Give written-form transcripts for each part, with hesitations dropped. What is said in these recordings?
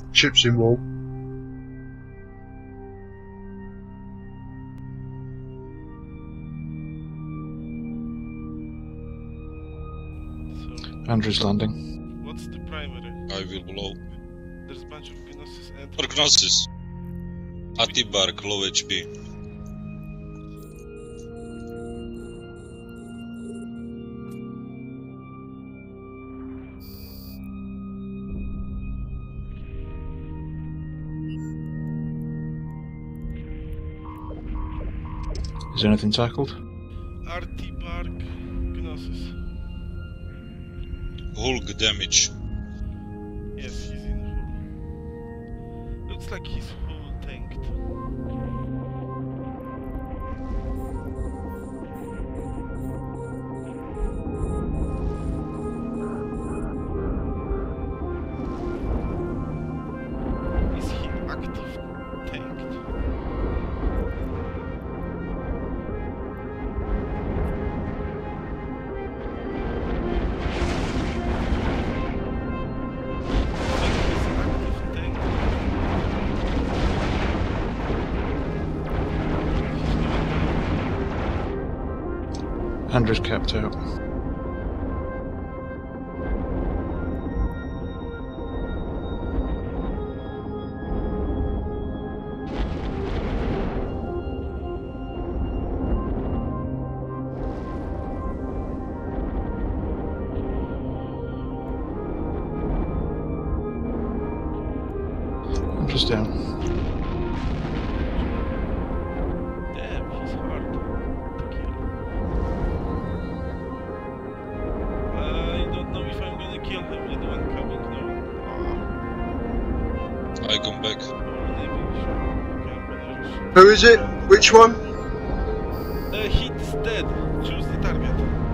Chips in wall. Andrew's landing. What's the primary? I will blow. There's a bunch of Gnosis and... Prognosis. Atibark, low HP. Is anything tackled? Atibark, Gnosis. Hulk damage. Yes, he's in hull. Looks like his hull tanked. Is he active tanked? Andrew's kept out. Andrew's down. Damn, he's hard to kill. I don't know if I'm gonna kill him. Anyone coming? No. I come back. Maybe we should. Okay, I'm gonna rush. Who is it? Which one? Hit's dead. Choose the target.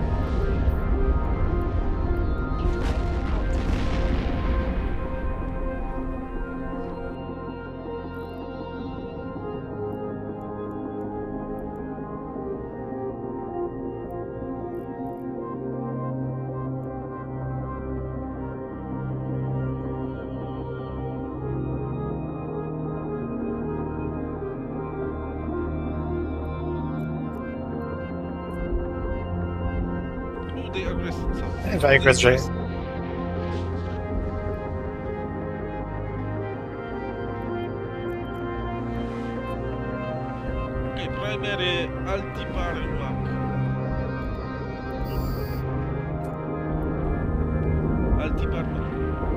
Oh, they aggressed. Very good, Jay. Okay, primary Altibar Mac. Altibar Mac.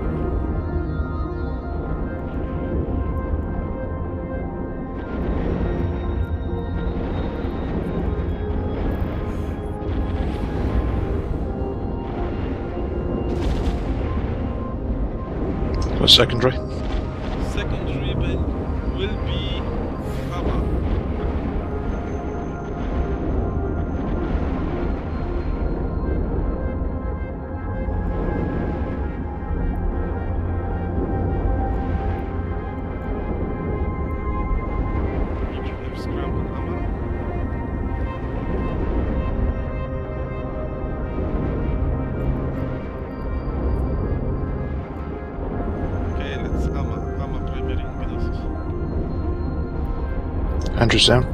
What's secondary? Secondary will be Hama. Did you have scrap on Hama? Okay, let's Hama primary Gnosis. Andrew's down.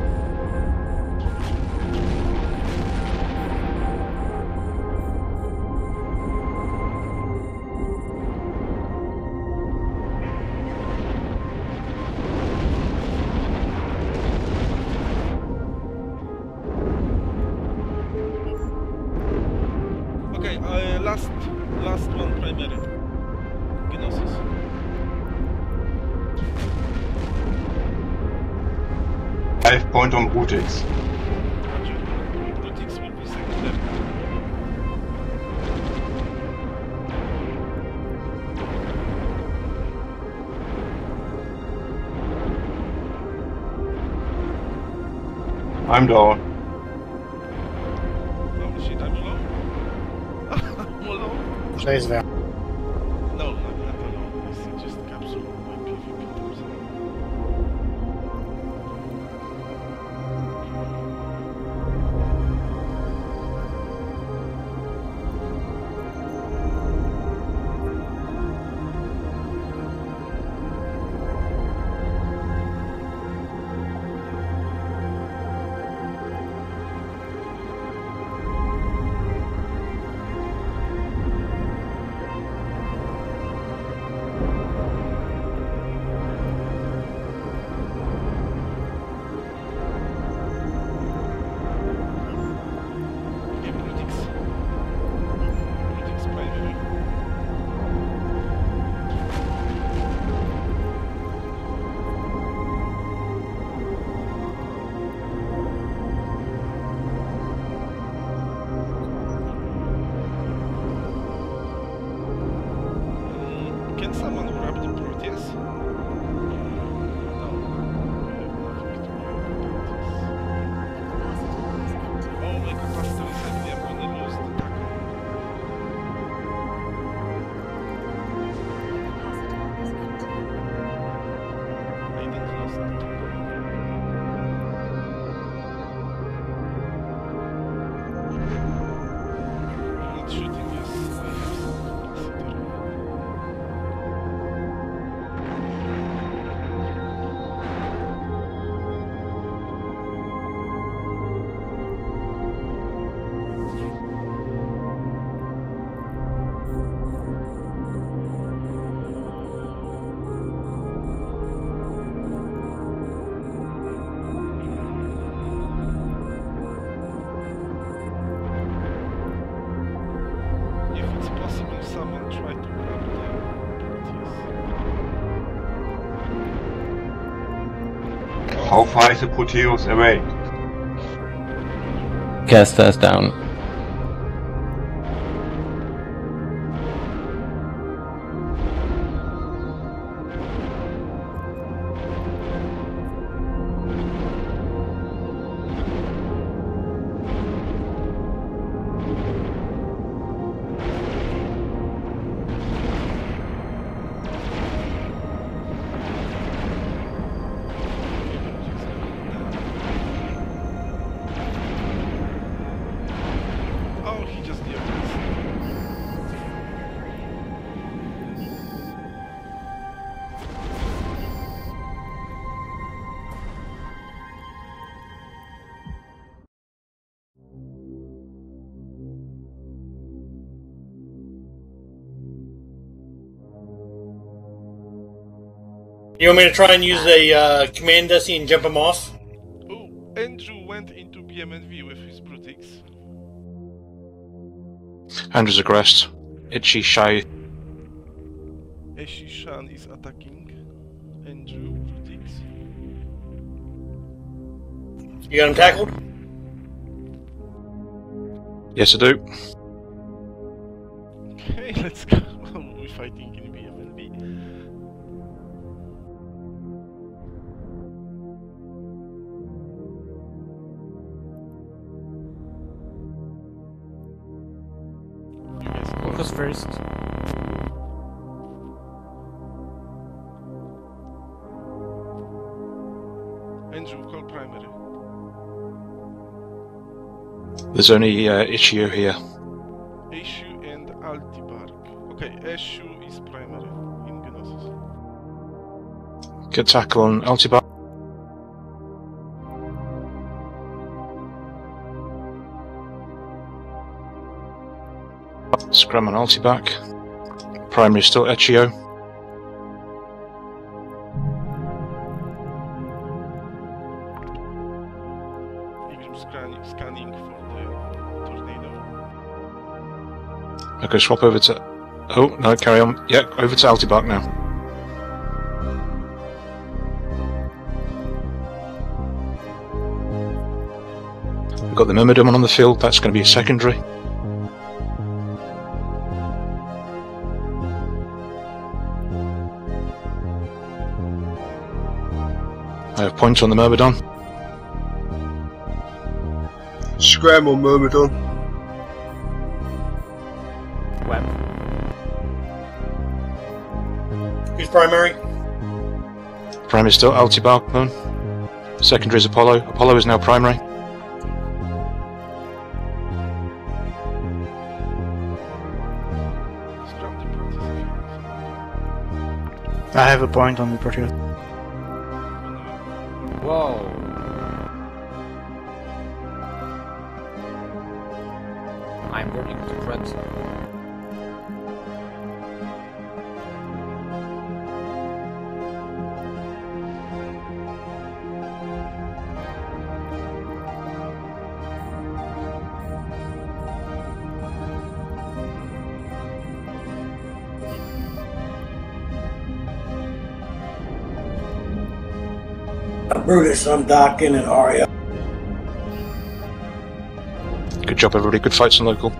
Okay, last one primary. Gnosis. 5 point on Rutix. Rutix will be secondary. I'm down. Oh shit, I'm alone? I'm alone? Jay's there. No, I'm not alone. It's just capsule by PvP terms. How far is the Proteus away? Caster is down. Oh, he just did this. You want me to try and use a command Desi and jump him off? Oh, Andrew went into BMNV with his Brutix. Andrew's aggressed. Itchy, shy. Eshi Shan is attacking Andrew Brutix. You got him tackled? Yes, I do. Okay, let's go. We're fighting in BMNV. You guys go. Focus first. Andrew, call primary. There's only Ichio here. Eshu and Altibark. Okay, Eshu is primary in Gnosis. Get tackle on Altibar. Scram on Altiback. Primary still Ichio. Igrim scanning for the tornado. I go swap over to... Oh, no, carry on. Yeah, over to Altibark now. We've got the Myrmidon on the field, that's going to be a secondary. I have points on the Myrmidon. Scram on Myrmidon. Web. Who's primary? Primary still Altibark, Moon. Secondary is Apollo. Apollo is now primary. Scram the Proteus if you I have a point on the Proteus. Whoa. I'm burning to threat. Brutus, I'm docking at Aria. Good job, everybody. Good fights on local.